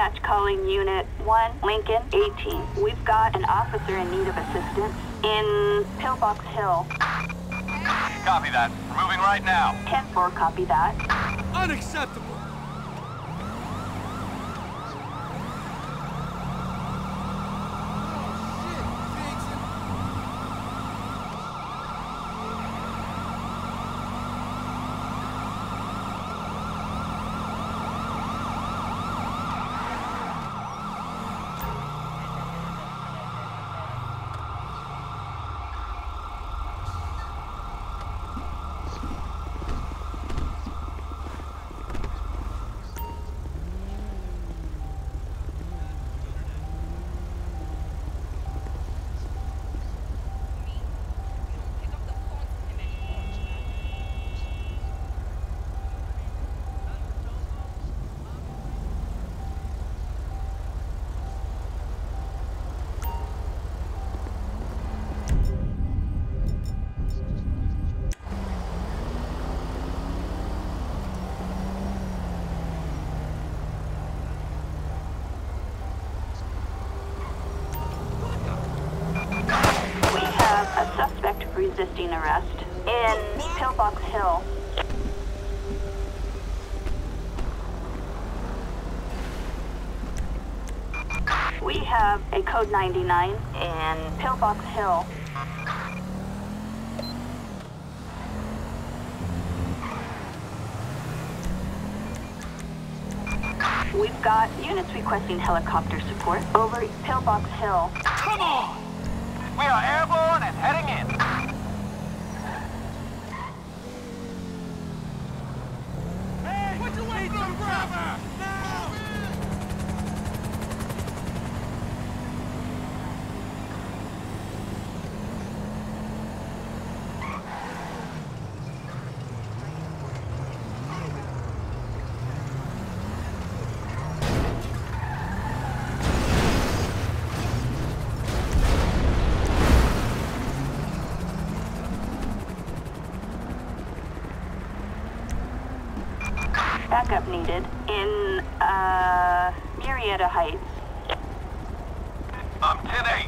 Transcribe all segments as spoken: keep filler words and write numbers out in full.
Dispatch calling Unit one, Lincoln, eighteen. We've got an officer in need of assistance in Pillbox Hill. Copy that. We're moving right now. ten four, copy that. Unacceptable! Resisting arrest in Pillbox Hill. We have a code ninety-nine in Pillbox Hill. We've got units requesting helicopter support over Pillbox Hill. Come on! We are airborne and heading in. Hey, what you waiting for, brother? Now! Backup needed in, uh, Murrieta Heights. I'm ten eight.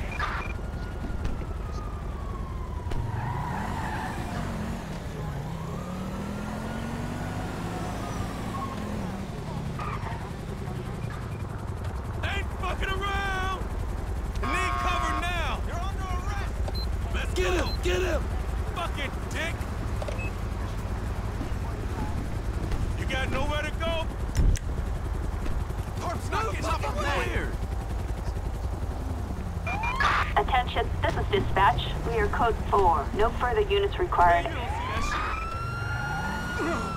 Ain't fucking around! I need cover now! You're under arrest! Let's get him! Get him! Fucking dick! You got nowhere to go? Corpse knocking's up here! Attention, this is dispatch. We are code four. No further units required. You don't see that shit.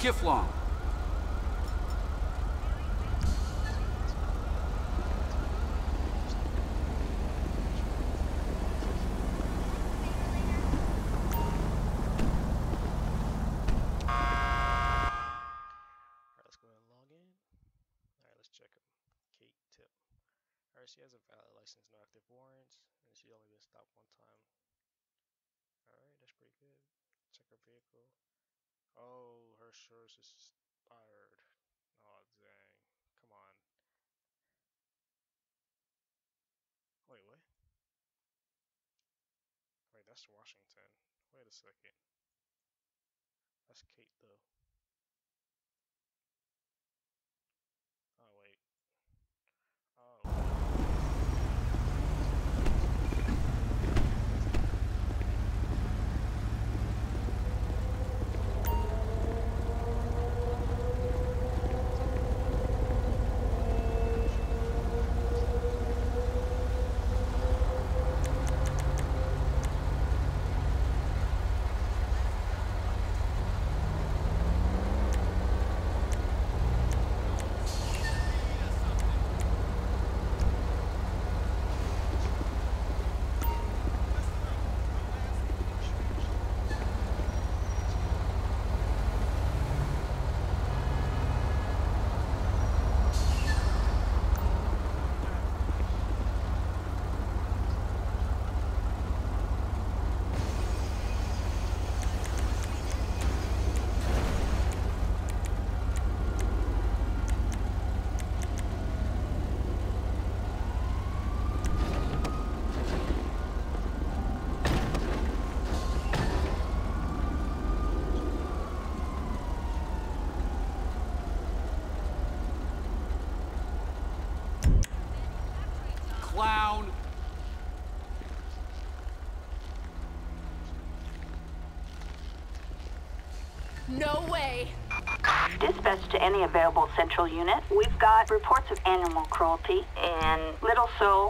Kiflom. Let's go ahead and log in. Alright, let's check them. Kate Tip. Alright, she has a valid license, no active warrants, and she only been stopped one time. Alright, that's pretty good. Check her vehicle. Oh, her insurance is expired. Oh, dang. Come on. Wait, what? Wait, that's Washington. Wait a second. That's Kate, though. Oh, wait. Oh. Clown. No way! Dispatch to any available central unit. We've got reports of animal cruelty in Little Seoul.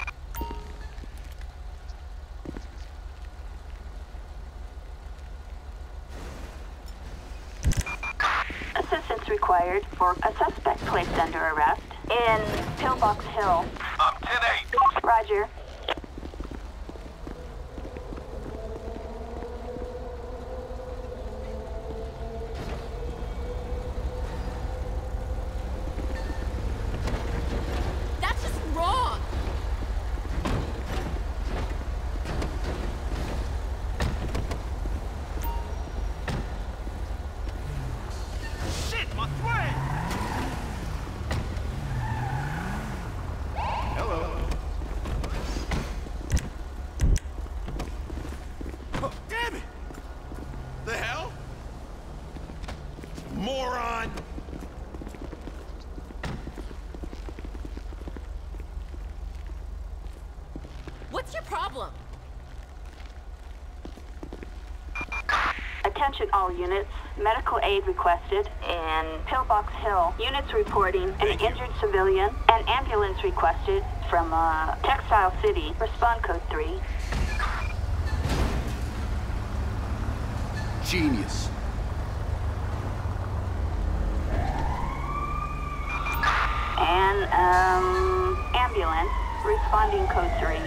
Assistance required for a suspect placed under arrest in Pillbox Hill. I'm ten eight. Roger. That's just wrong! Shit, my thread! Hello. Oh, damn it! The hell? Moron! What's your problem? Attention all units. Medical aid requested in Pillbox Hill. Units reporting an injured civilian. An ambulance requested from uh, Textile City. Respond code three. Genius. And um, ambulance responding code three.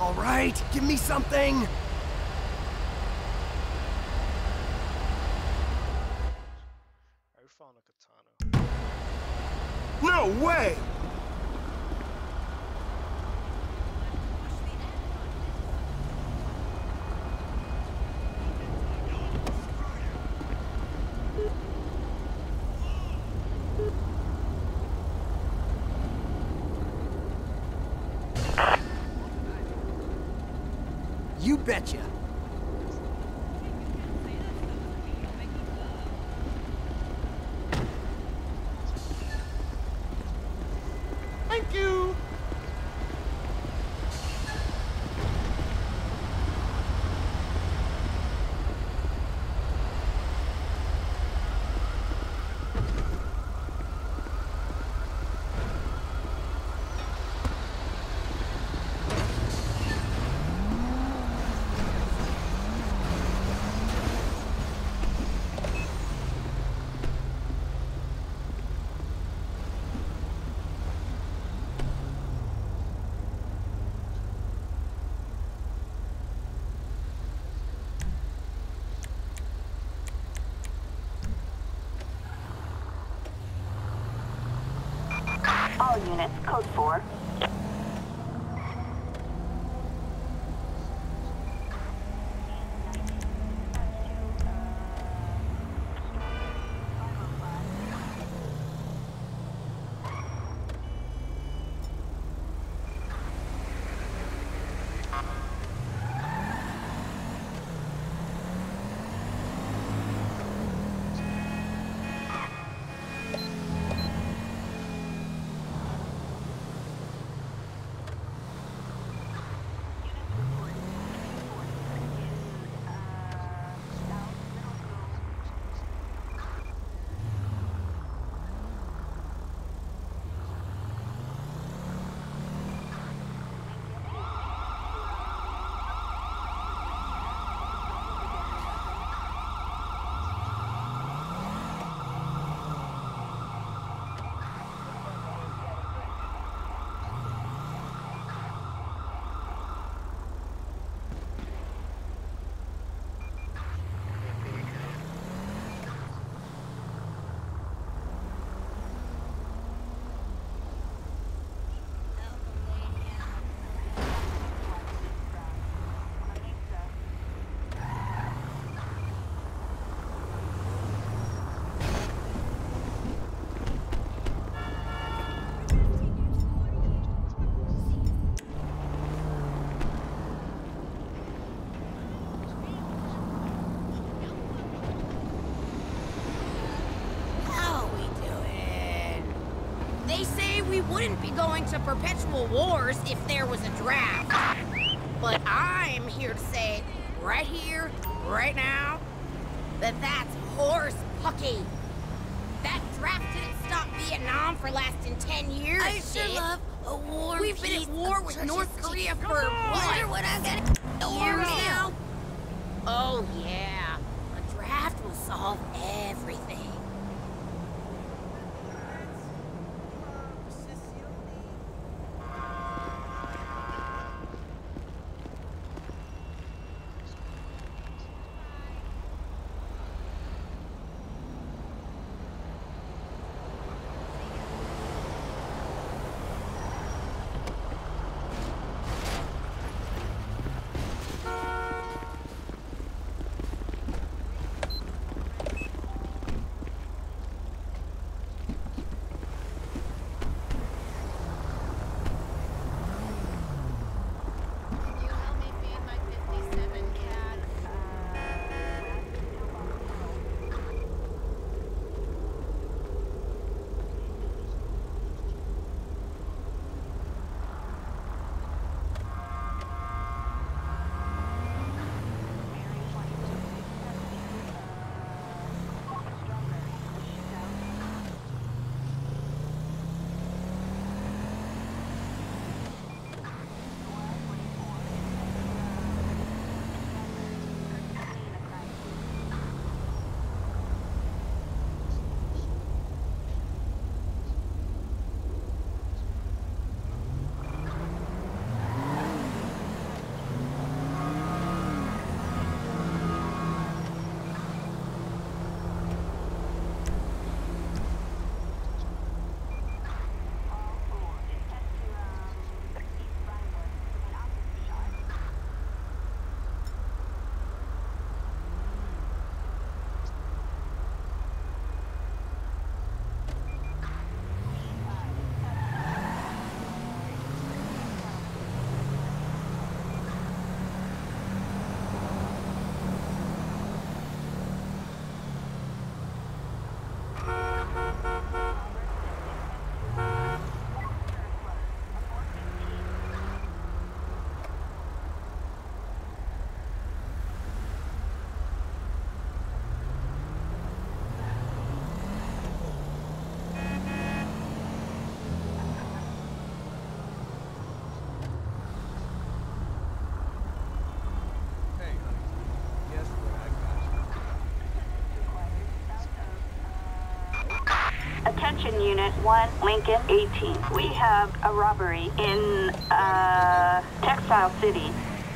All right, give me something. Alright, we found a katana. No way! You betcha. Thank you. All units, code four. We wouldn't be going to perpetual wars if there was a draft. But I'm here to say, right here, right now, that that's horse pucky. That draft didn't stop Vietnam for lasting ten years. I sure shit. love a war. We've been at war with North Korea for what? What I got Years now? Oh yeah, a draft will solve everything. Attention Unit one, Lincoln eighteen. We have a robbery in, uh, Textile City.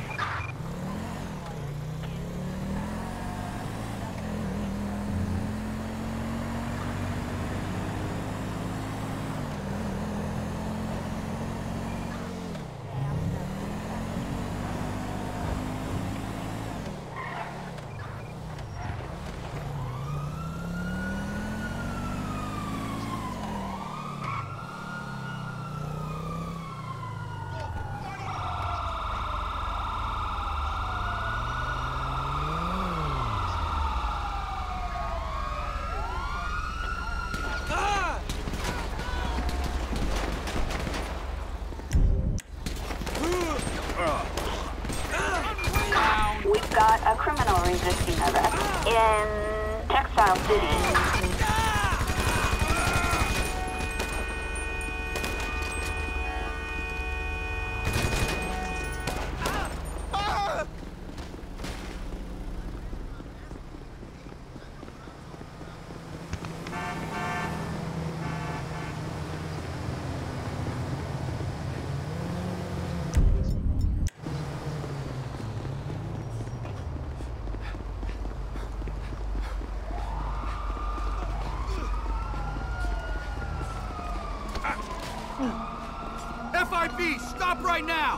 We've got a criminal resisting arrest in Textile City. F I B, stop right now!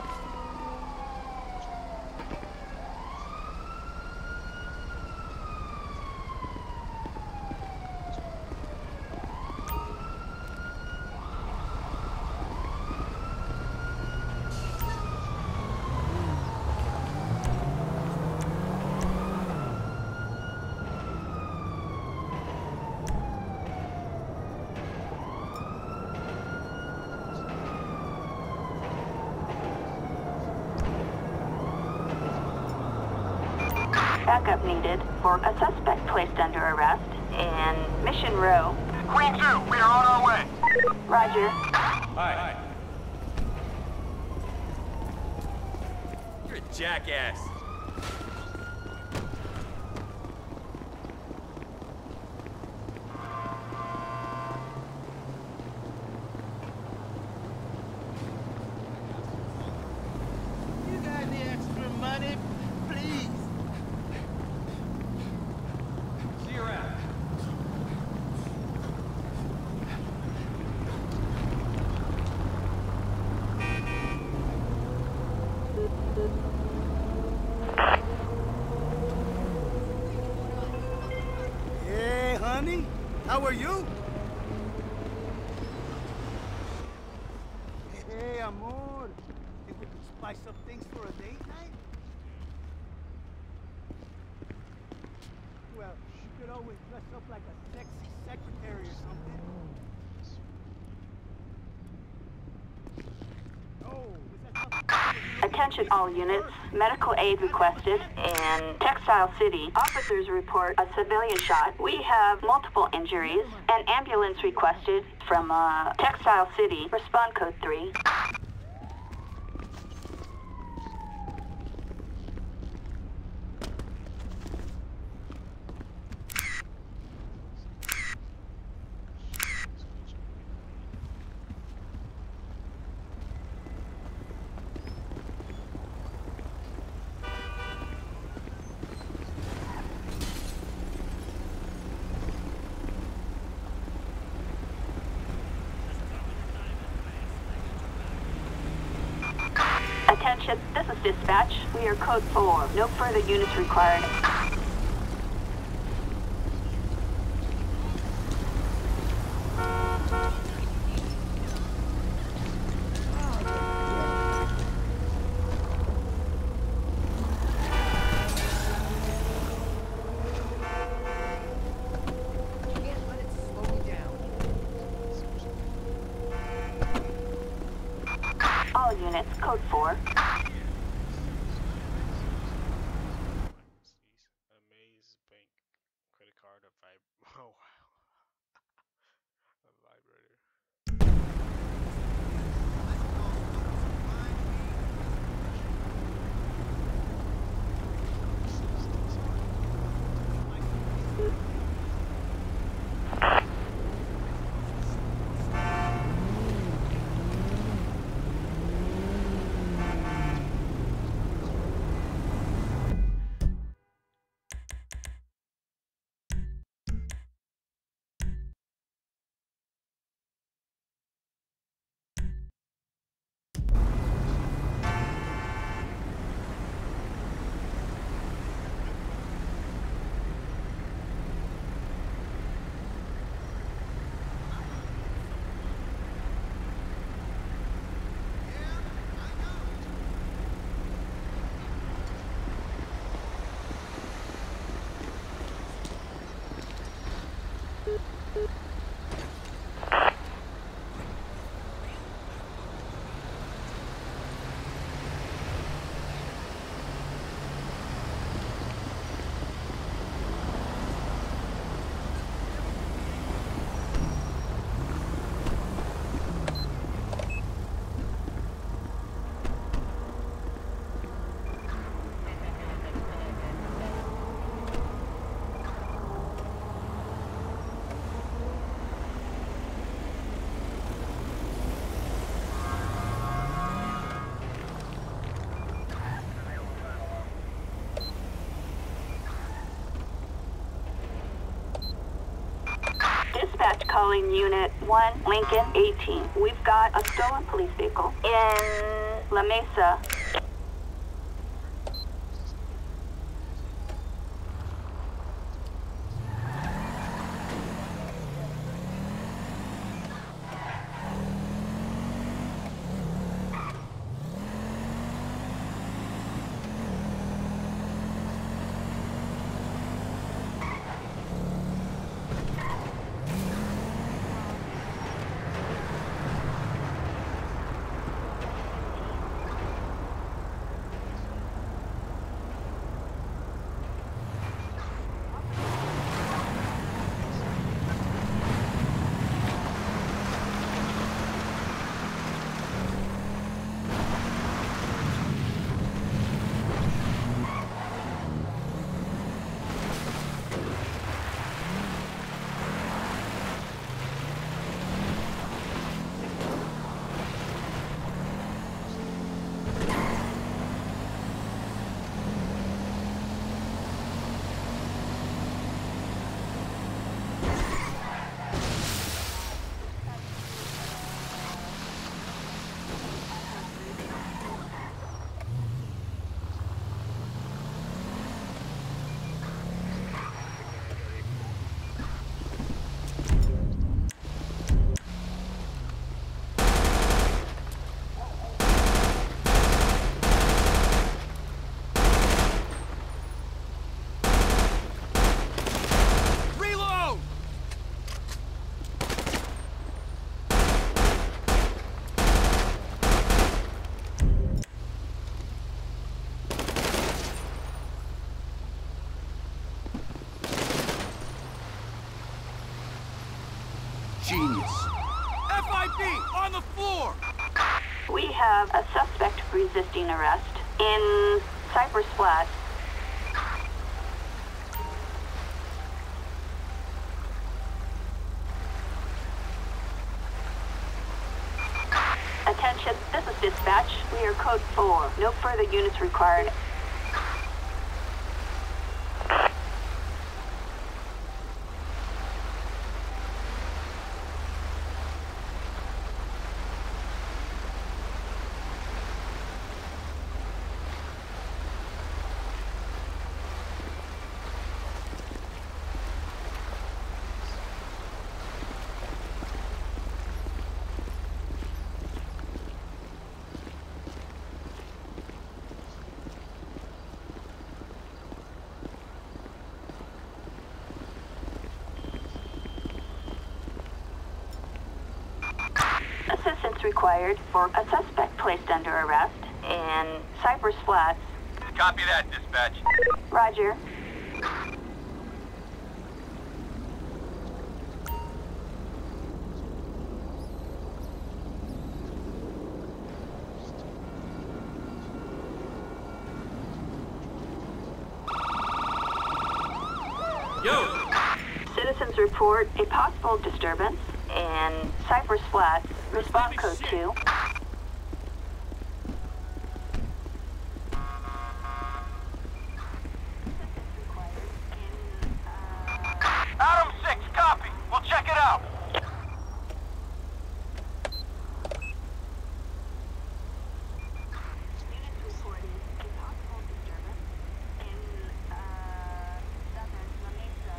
Backup needed for a suspect placed under arrest in Mission Row. Queen two, we are on our way. Roger. Hi. You're a jackass. You got any extra money? Please. See you around. Hey, honey. How are you? Hey, amor. Think we could spice up things for a date night? Well, she could always dress up like a sexy secretary or something. Oh, is that something? Attention all units. Medical aid requested in Textile City. Officers report a civilian shot. We have multiple injuries. An ambulance requested from uh, Textile City. Respond code three. Attention, this is dispatch. We are code four. No further units required. All units, code four. Amaze Bank credit card or vib. Oh wow. A vibrator. Dispatch calling Unit one, Lincoln eighteen. We've got a stolen police vehicle in La Mesa. Genius. F I B on the floor! We have a suspect resisting arrest in Cypress Flats. Attention, this is dispatch. We are code four. No further units required. Assistance required for a suspect placed under arrest in Cypress Flats. Copy that, dispatch. Roger. Yo! Citizens report a possible disturbance in Cypress Flats. Response code two. Adam six, copy. We'll check it out. Units reporting a possible disturbance in uh, southern La Mesa.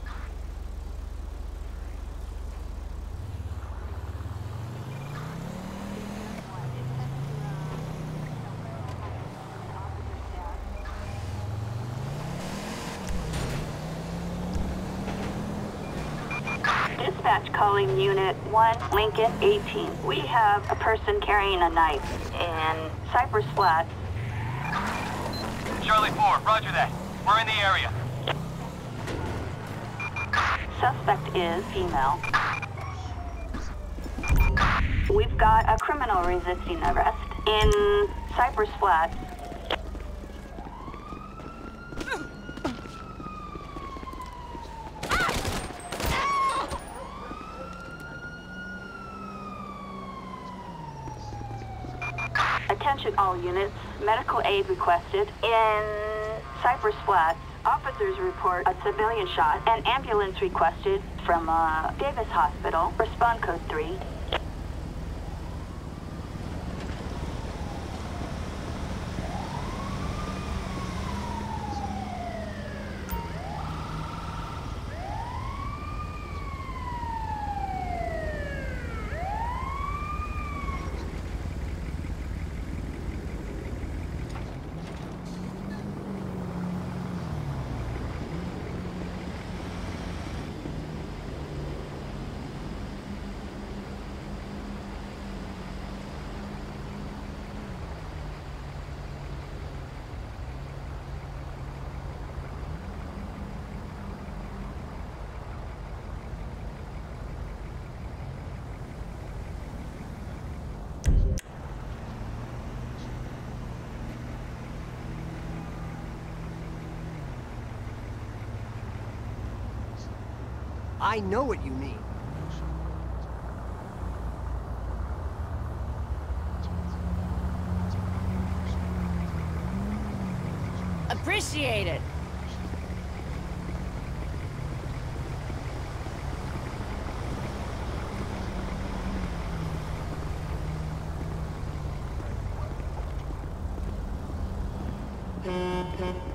Dispatch calling Unit one, Lincoln eighteen. We have a person carrying a knife in Cypress Flats. Charlie four, roger that. We're in the area. Suspect is female. We've got a criminal resisting arrest in Cypress Flats. Attention all units. Medical aid requested in Cypress Flats. Officers report a civilian shot. An ambulance requested from uh, Davis Hospital. Respond code three. I know what you mean. Appreciate it. Alright.